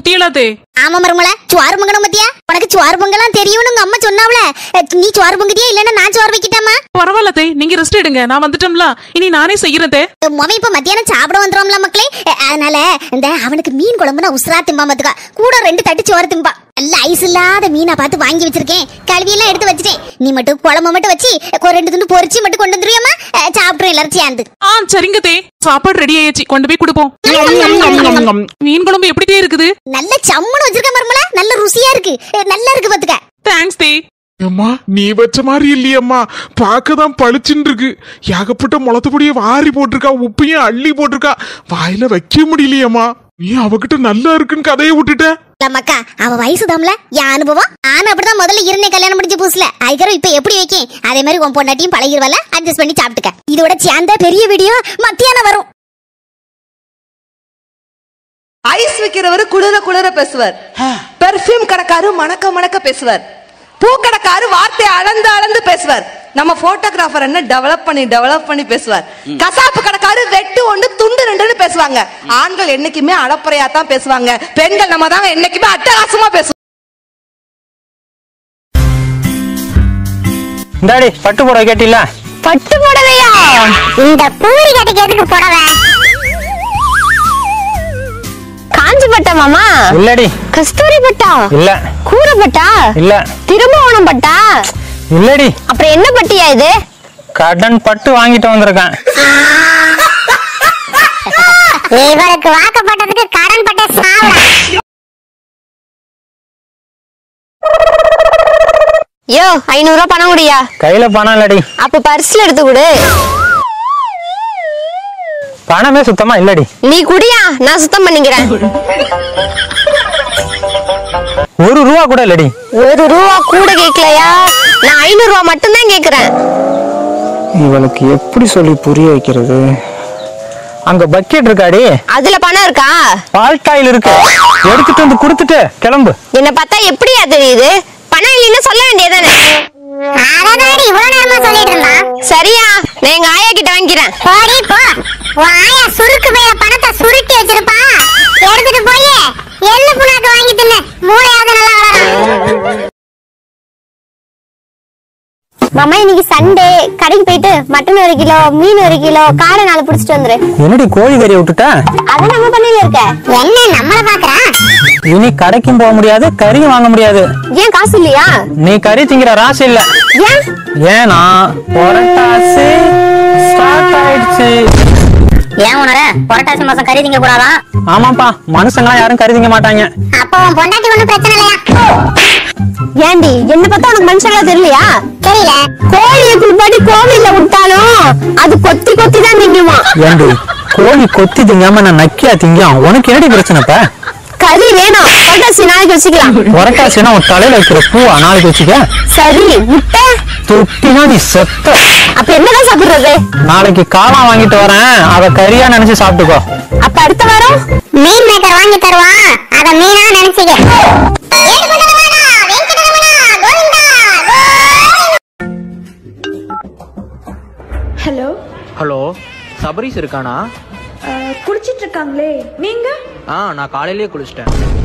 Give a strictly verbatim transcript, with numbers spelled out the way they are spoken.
சாப்பிட்டீங்களாதே? ஆமா மருமல, சோறு பொங்கணும் பத்தியா? உனக்கு சோறு பொங்கலாம் தெரியும்னு உங்க அம்மா சொன்னாவல. நீ சோறு பொங்குதியா இல்லன்னா நான் சோறு வைக்கிட்டாமா? பரவாயில்லதே, நீங்க ரெஸ்ட் எடுங்க, நான் வந்துட்டோம்ல, இனி நானே செய்யறதே. மொம இப்ப மத்தியானம் சாப்பிட வந்துரும்ல மக்களே. அதனால இந்த அவனுக்கு மீன் குழம்புனா உசுரா திம்பா பாத்துக்கா. கூட ரெண்டு தட்டு சோறு திம்பா. நல்ல ஐஸ் இல்லாத மீனா பார்த்து வாங்கி வச்சிருக்கேன். கழுவி எல்லாம் எடுத்து வச்சிட்டேன். நீ மட்டும் குழம்பு மட்டும் வச்சு ரெண்டு துண்டு பொரிச்சு மட்டும் கொண்டு வந்துருவியம்மா? சாப்பிட்றோம் எல்லாரும் சேர்ந்து. ஆ சரிங்க தே, சாப்பாடு ரெடி ஆயிடுச்சு, கொண்டு போய் கொடுப்போம். மீன் குழம்பு எப்படி இருக்குது? நல்ல சம்முன்னு வச்சிருக்க மருமல, நல்ல ருசியா இருக்கு, நல்லா இருக்கு பாத்துக்க. தேங்க்ஸ் தே. அம்மா நீ வச்ச மாதிரி இல்லையம்மா, பார்க்கதான் பளிச்சுன்னு இருக்கு. ஏகப்பட்ட முளத்து பொடிய வாரி போட்டிருக்கா, உப்பையும் அள்ளி போட்டிருக்கா, வாயில வைக்க முடியலையம்மா. நீ அவகிட்ட நல்லா இருக்குன்னு கதையை விட்டுட்ட. மக்கா அவ வயசு தாம்ல, என் அனுபவம். ஆனா அப்படிதான் முதல்ல இருந்தே கல்யாணம் முடிஞ்ச புதுசுல. அதுக்கப்புறம் இப்ப எப்படி வைக்கேன் அதே மாதிரி உன் பொண்டாட்டியும் பழகிடுவால, அட்ஜஸ்ட் பண்ணி சாப்பிட்டுக்க. இதோட சேர்ந்த பெரிய வீடியோ மத்தியானம் வரும். ஐஸ் விக்கிறவரு குளிர குளிர பேசுவார், பெர்ஃபியூம் கடைக்காரு மணக்க மணக்க பேசுவார், பூக்கடைக்காரு வார்த்தை அளந்து அளந்து பேசுவார், நம்ம போட்டோகிராஃபர் என்ன டெவலப் பண்ணி டெவலப் பண்ணி பேசுவார், கசாப்பு கடைக்காரு வெட்டு ஒன்று துண்டு ரெண்டுன்னு பேசுவாங்க. ஆண்கள் என்னைக்குமே அளப்பறையா தான் பேசுவாங்க, பெண்கள் நம்ம தான் என்னைக்குமே அட்டகாசமா பேசுவோம். இந்தாடி பட்டு புடவை கேட்டில? பட்டு புடவையா? இந்த பூரி கட்டி எதுக்கு புடவை? காஞ்சி பட்டா மாமா? இல்லடி. கஸ்தூரி பட்டா? இல்ல. கூரை பட்டா? இல்ல. திரும்புவனம் பட்டா? இல்லடி. அப்புறம் என்ன பட்டியா இது? கடன் பட்டு வாங்கிட்டு வந்திருக்கேன். இவருக்கு வாக்கப்பட்டதுக்கு கடன் பட்ட சாவடா. யோ ஐநூறு ரூபாய் பணம் குடியா? கையில பணம் இல்லடி. அப்ப பர்ஸ்ல எடுத்து கொடு. பணமே சுத்தமா இல்லடி. நீ குடியா, நான் சுத்தம் பண்ணிக்கிறேன். ஒரு ரூபா கூட இல்லடி. ஒரு ரூபா கூட கேட்கலையா? நான் ஐநூறு ரூபா மட்டும் தான் கேக்குறேன். இவளுக்கு எப்படி சொல்லி புரிய வைக்கிறது? அங்க பக்கெட் இருக்காடி, அதுல பணம் இருக்கா? பால்காயில் இருக்கு, எடுத்துட்டு வந்து கொடுத்துட்டு கிளம்பு. என்ன பார்த்தா எப்படியா தெரியுது? பணம் இல்லைன்னு சொல்ல வேண்டியதானே? சரியா, நான் எங்க ஆயா கிட்ட வாங்கிக்கிறேன். சுருக்கு போய் பணத்தை சுருட்டி வச்சிருப்பா, எடுத்துட்டு போய் எள்ளு புண்ணாக்கு வாங்கி தின்னு, மூளையாவது நல்லா வளரும். மாமா இன்னைக்கு சண்டே, கடைக்கு போயிட்டு மட்டன் ஒரு கிலோ, மீன் ஒரு கிலோ, காடை நாலு புடிச்சிட்டு வந்துரு. என்னடி கோழி கறியை விட்டுட்ட? அது நம்ம பண்ணையில இருக்க. என்ன நம்மள பாக்குறா? இனி கடைக்கும் போக முடியாது, கறியும் வாங்க முடியாது. ஏன் காசு இல்லையா? நீ கறி திங்கிற ராசி இல்ல. ஏன்? ஏனா புரட்டாசி ஸ்டார்ட் ஆயிடுச்சு. ஏன் உணர புரட்டாசி மாசம் கறி திங்க கூடாதா? ஆமாப்பா, மனுஷங்களா யாரும் கறி திங்க மாட்டாங்க. அப்போ உன் பொண்டாட்டி ஒண்ணும் பிரச்சனை இல்லையா? ஏண்டி என்ன பார்த்தா உனக்கு மனுஷங்களா தெரியலையா? தெரியல. கோழியை குளிப்பாட்டி கோவில்ல விட்டாலும் அது கொத்தி கொத்தி தான் திங்குமா. ஏண்டி கோழி கொத்தி திங்காம நான் நக்கியா திங்கும்? உனக்கு என்னடி பிரச்சனைப்பா? கறி வேணும், புரட்டாசி நாளைக்கு வச்சுக்கலாம். புரட்டாசினா உன் தலையில வைக்கிற பூவா நாளைக்கு வச்சுக்க. சரி முட்டை தொட்டினா நீ செத்த. அப்ப என்னதான் சாப்பிடுறது? நாளைக்கு காளான் வாங்கிட்டு வரேன், அத கறியா நினைச்சு சாப்பிட்டுக்கோ. அப்ப அடுத்த வாரம் மீன் மேக்கர் வாங்கி தருவான், அத மீனா நினைச்சுக்க. ஹலோ ஹலோ, சபரிஸ் இருக்கானா? குளிச்சிட்டு இருக்காங்களே, நீங்க? ஆ நான் காலையிலேயே குளிச்சிட்டேன்.